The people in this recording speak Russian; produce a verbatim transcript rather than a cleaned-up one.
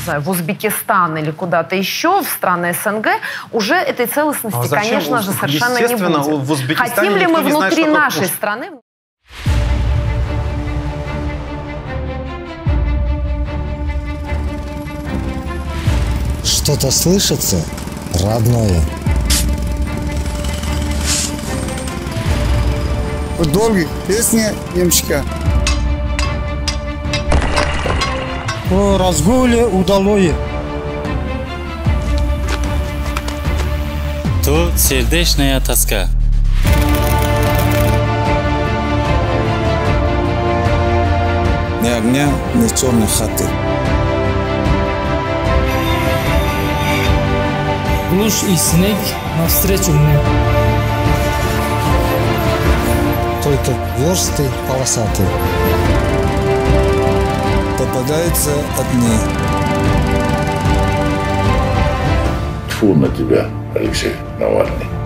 знаю, в Узбекистан или куда-то еще, в страны СНГ, уже этой целостности, а конечно же, совершенно не будет. В Узбекистане хотим ли мы внутри знает, нашей как... страны? Что-то слышится родное. Долгие песни Ямчика. О разгуле удалое. То сердечная тоска. Ни огня, ни черной хаты. Глушь и снег навстречу мне. Только версты полосатые. Попадаются одни. Тьфу на тебя, Алексей Навальный.